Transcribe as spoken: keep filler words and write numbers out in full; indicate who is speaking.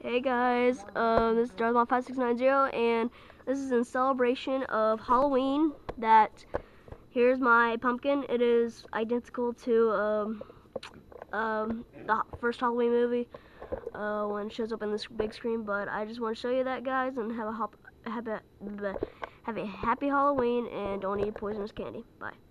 Speaker 1: Hey guys, um, this is Darthmon five six nine zero, and this is in celebration of Halloween. That here's my pumpkin. It is identical to um, um, the first Halloween movie uh, when it shows up on this big screen. But I just want to show you that, guys, and have a hop, have a have a happy Halloween, and don't eat poisonous candy. Bye.